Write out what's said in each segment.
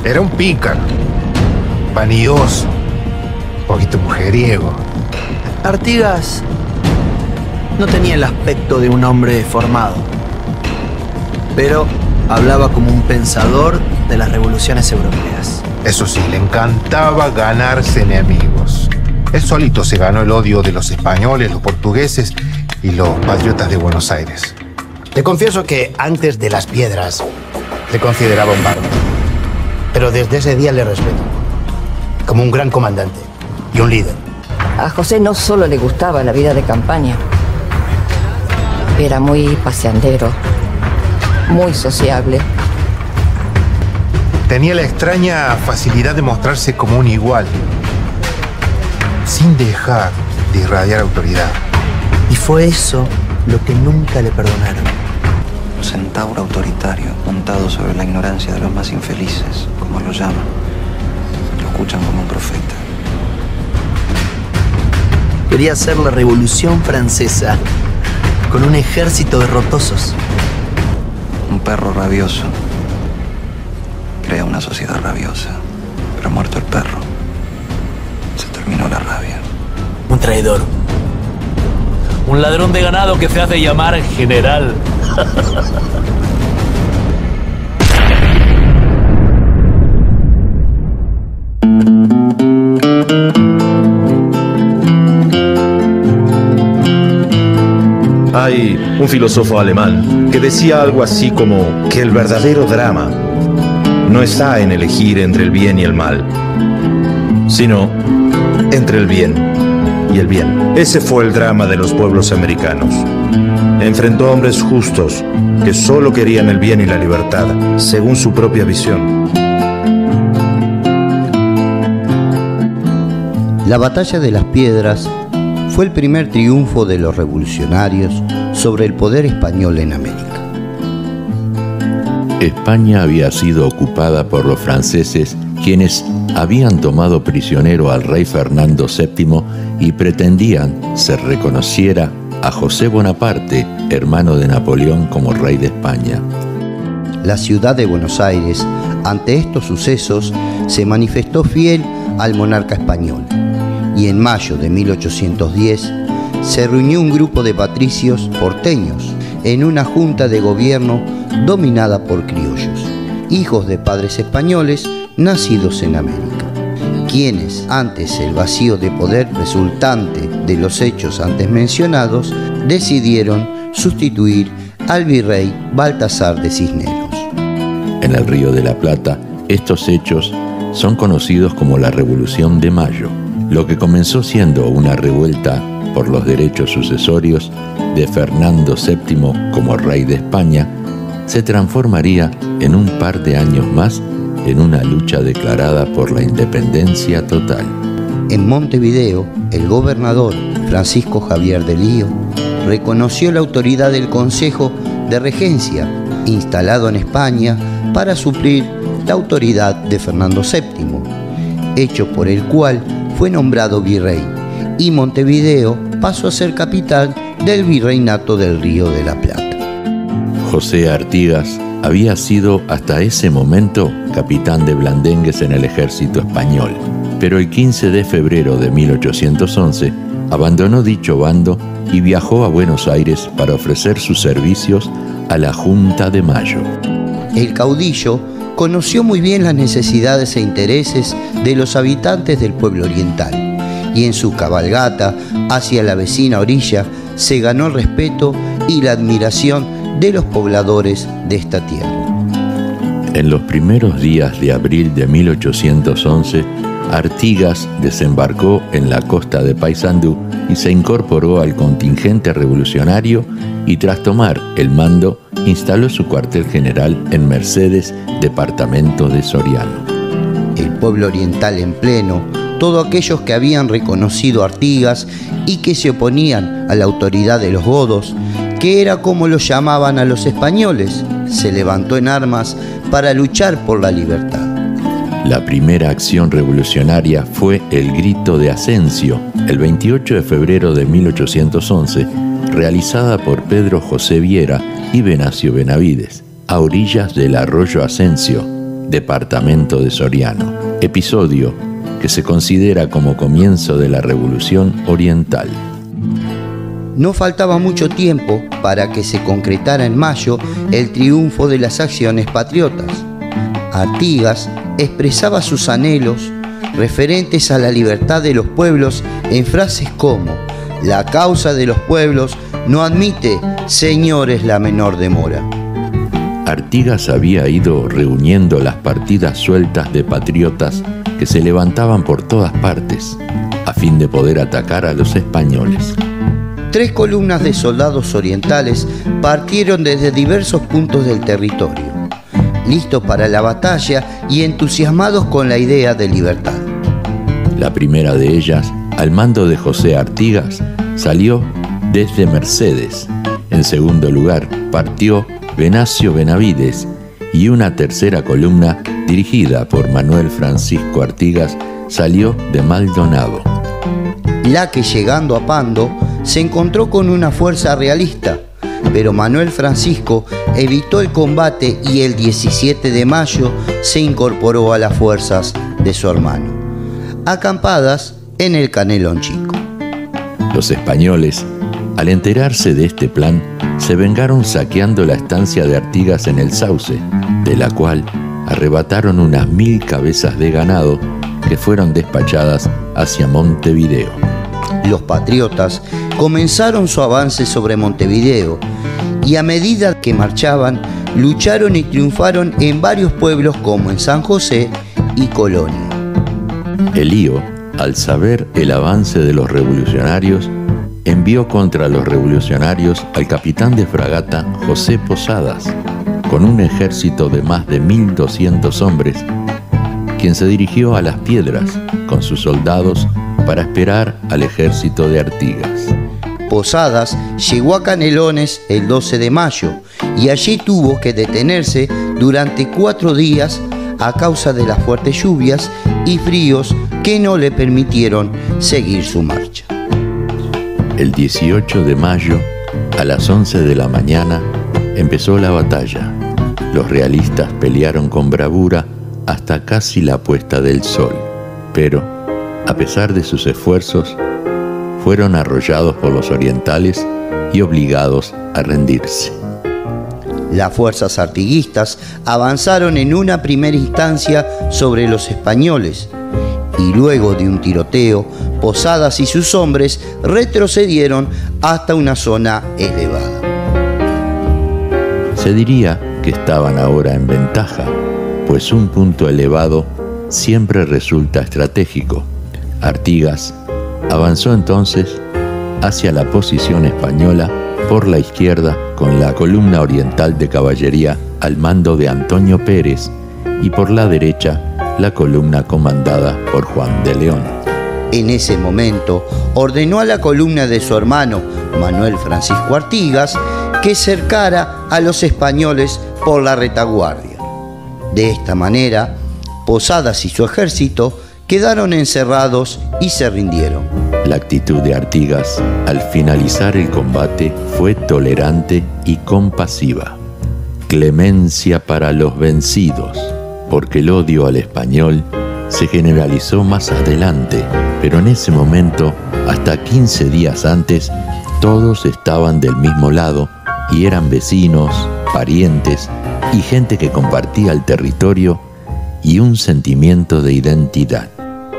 Era un pícaro, vanidoso, un poquito mujeriego. Artigas no tenía el aspecto de un hombre formado, pero hablaba como un pensador de las revoluciones europeas. Eso sí, le encantaba ganarse enemigos. Él solito se ganó el odio de los españoles, los portugueses y los patriotas de Buenos Aires. Te confieso que antes de las piedras le consideraba un bárbaro. Pero desde ese día le respeto, como un gran comandante y un líder. A José no solo le gustaba la vida de campaña, era muy paseandero, muy sociable. Tenía la extraña facilidad de mostrarse como un igual, sin dejar de irradiar autoridad. Y fue eso lo que nunca le perdonaron. Un centauro autoritario, montado sobre la ignorancia de los más infelices, como lo llaman. Lo escuchan como un profeta. Quería hacer la Revolución Francesa con un ejército de rotosos. Un perro rabioso crea una sociedad rabiosa, pero muerto el perro, se terminó la rabia. Un traidor. Un ladrón de ganado que se hace llamar general. Hay un filósofo alemán que decía algo así como que el verdadero drama no está en elegir entre el bien y el mal, sino entre el bien y el bien. Ese fue el drama de los pueblos americanos. Enfrentó a hombres justos que solo querían el bien y la libertad, según su propia visión. La Batalla de las Piedras fue el primer triunfo de los revolucionarios sobre el poder español en América. España había sido ocupada por los franceses, quienes habían tomado prisionero al rey Fernando VII y pretendían se reconociera a José Bonaparte, hermano de Napoleón, como rey de España. La ciudad de Buenos Aires, ante estos sucesos, se manifestó fiel al monarca español, y en mayo de 1810 se reunió un grupo de patricios porteños en una junta de gobierno dominada por criollos, hijos de padres españoles nacidos en América, quienes, antes el vacío de poder resultante de los hechos antes mencionados, decidieron sustituir al virrey Baltasar de Cisneros. En el Río de la Plata, estos hechos son conocidos como la Revolución de Mayo. Lo que comenzó siendo una revuelta por los derechos sucesorios de Fernando VII como rey de España, se transformaría en un par de años más en una lucha declarada por la independencia total. En Montevideo, el gobernador Francisco Javier de Lío reconoció la autoridad del Consejo de Regencia, instalado en España para suplir la autoridad de Fernando VII, hecho por el cual fue nombrado virrey, y Montevideo pasó a ser capital del virreinato del Río de la Plata. José Artigas había sido hasta ese momento capitán de blandengues en el ejército español, pero el 15 de febrero de 1811 abandonó dicho bando y viajó a Buenos Aires para ofrecer sus servicios a la Junta de Mayo. El caudillo conoció muy bien las necesidades e intereses de los habitantes del pueblo oriental, y en su cabalgata hacia la vecina orilla se ganó el respeto y la admiración de los pobladores de esta tierra. En los primeros días de abril de 1811, Artigas desembarcó en la costa de Paysandú y se incorporó al contingente revolucionario y tras tomar el mando instaló su cuartel general en Mercedes, departamento de Soriano. El pueblo oriental en pleno, todos aquellos que habían reconocido a Artigas y que se oponían a la autoridad de los godos, que era como los llamaban a los españoles, se levantó en armas para luchar por la libertad. La primera acción revolucionaria fue el Grito de Asensio, el 28 de febrero de 1811, realizada por Pedro José Viera y Venancio Benavides, a orillas del arroyo Asensio, departamento de Soriano, episodio que se considera como comienzo de la Revolución Oriental. No faltaba mucho tiempo para que se concretara en mayo el triunfo de las acciones patriotas. Artigas expresaba sus anhelos referentes a la libertad de los pueblos en frases como: la causa de los pueblos no admite, señores, la menor demora. Artigas había ido reuniendo las partidas sueltas de patriotas que se levantaban por todas partes a fin de poder atacar a los españoles. 3 columnas de soldados orientales partieron desde diversos puntos del territorio, listos para la batalla y entusiasmados con la idea de libertad. La primera de ellas, al mando de José Artigas, salió desde Mercedes. En segundo lugar, partió Venancio Benavides, y una tercera columna, dirigida por Manuel Francisco Artigas, salió de Maldonado. La que, llegando a Pando, se encontró con una fuerza realista, pero Manuel Francisco evitó el combate y el 17 de mayo se incorporó a las fuerzas de su hermano, acampadas en el Canelón Chico. Los españoles, al enterarse de este plan, se vengaron saqueando la estancia de Artigas en el Sauce, de la cual arrebataron unas 1000 cabezas de ganado que fueron despachadas hacia Montevideo. Los patriotas comenzaron su avance sobre Montevideo y a medida que marchaban, lucharon y triunfaron en varios pueblos como en San José y Colonia. Elío, al saber el avance de los revolucionarios, envió contra los revolucionarios al capitán de fragata José Posadas, con un ejército de más de 1200 hombres, quien se dirigió a Las Piedras con sus soldados para esperar al ejército de Artigas. Posadas llegó a Canelones el 12 de mayo y allí tuvo que detenerse durante 4 días a causa de las fuertes lluvias y fríos que no le permitieron seguir su marcha. El 18 de mayo, a las 11 de la mañana, empezó la batalla. Los realistas pelearon con bravura hasta casi la puesta del sol, pero, a pesar de sus esfuerzos, fueron arrollados por los orientales y obligados a rendirse. Las fuerzas artiguistas avanzaron en una primera instancia sobre los españoles y luego de un tiroteo, Posadas y sus hombres retrocedieron hasta una zona elevada. Se diría que estaban ahora en ventaja, pues un punto elevado siempre resulta estratégico. Artigas avanzó entonces hacia la posición española por la izquierda con la columna oriental de caballería al mando de Antonio Pérez y por la derecha la columna comandada por Juan de León. En ese momento ordenó a la columna de su hermano Manuel Francisco Artigas que cercara a los españoles por la retaguardia. De esta manera, Posadas y su ejército quedaron encerrados y se rindieron. La actitud de Artigas al finalizar el combate fue tolerante y compasiva. Clemencia para los vencidos, porque el odio al español se generalizó más adelante, pero en ese momento, hasta 15 días antes, todos estaban del mismo lado y eran vecinos, parientes y gente que compartía el territorio y un sentimiento de identidad.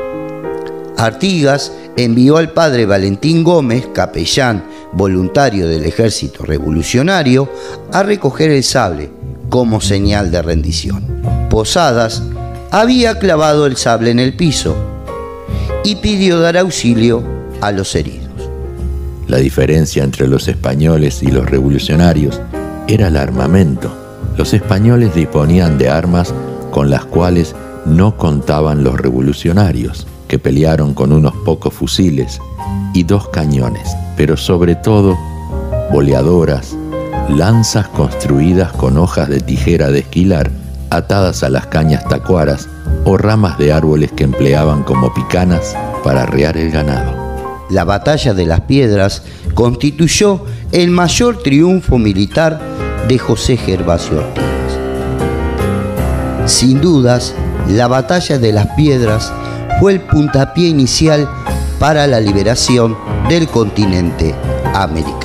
Artigas envió al padre Valentín Gómez, capellán voluntario del ejército revolucionario, a recoger el sable como señal de rendición. Posadas había clavado el sable en el piso y pidió dar auxilio a los heridos. La diferencia entre los españoles y los revolucionarios era el armamento. Los españoles disponían de armas con las cuales no contaban los revolucionarios, que pelearon con unos pocos fusiles y 2 cañones, pero sobre todo boleadoras, lanzas construidas con hojas de tijera de esquilar atadas a las cañas tacuaras o ramas de árboles que empleaban como picanas para arrear el ganado. La batalla de Las Piedras constituyó el mayor triunfo militar de José Gervasio Artigas. Sin dudas, la batalla de las Piedras fue el puntapié inicial para la liberación del continente americano.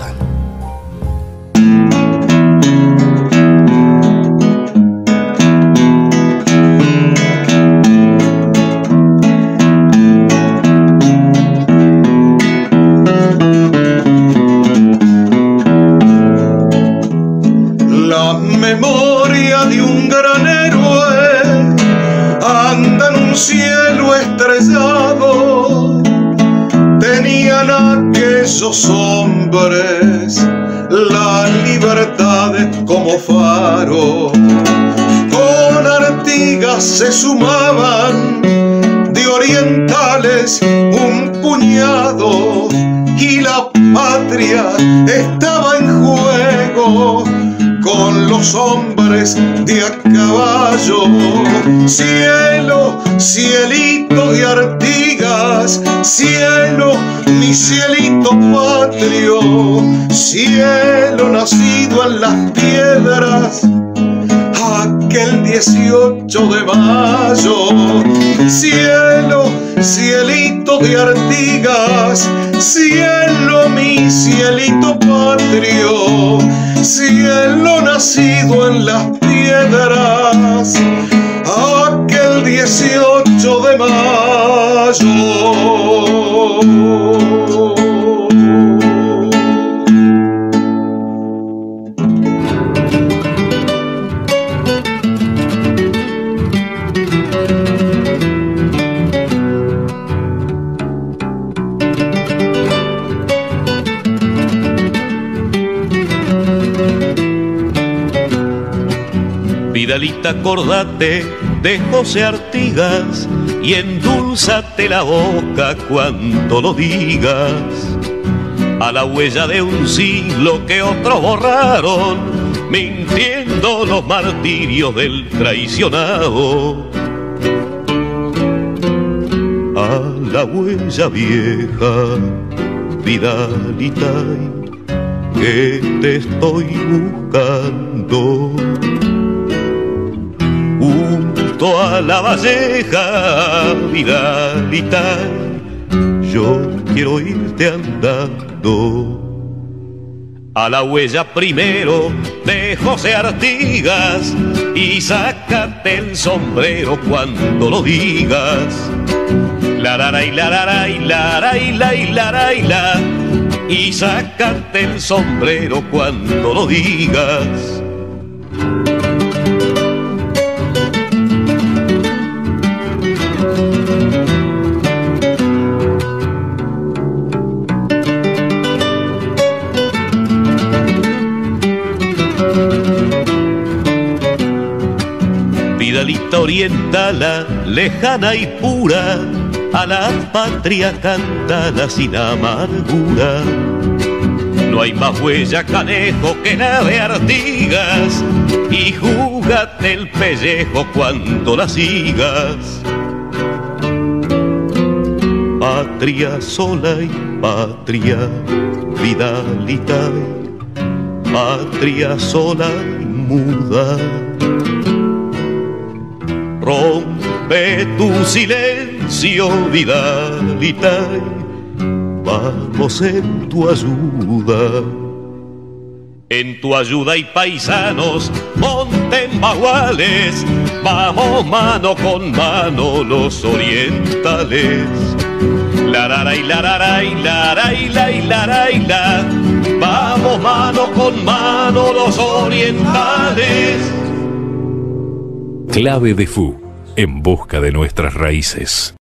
Aquellos hombres la libertad como faro, con Artigas se sumaban de orientales un puñado y la patria estaba en juego con los hombres de a caballo. Cielo, cielito de Artigas, cielo, mi cielito patrio, cielo nacido en las piedras, aquel 18 de mayo. Cielo, cielito de Artigas, cielo, mi cielito patrio, cielo nacido en las piedras, aquel 18 de mayo. Vidalita, acordate de José Artigas y endulzate la boca cuando lo digas. A la huella de un siglo que otros borraron, mintiendo los martirios del traicionado. A la huella vieja, Vidalita, que te estoy buscando. Junto a la valleja, Vidalita, yo quiero irte andando. A la huella primero de José Artigas y sácate el sombrero cuando lo digas. La la la la la la la la la la, y sácate el sombrero cuando lo digas. Vidalita orientala, lejana y pura, a la patria cántala sin amargura. No hay más huella, canejo, que la de Artigas, y júgate el pellejo cuando la sigas. Patria sola y patria, Vidalita, patria sola y muda. Rompe tu silencio, Vidalita, vamos en tu ayuda. En tu ayuda hay paisanos, monten baguales, vamos mano con mano los orientales. La la la la la la la la la, vamos mano con mano los orientales. Clave de Fu, en busca de nuestras raíces.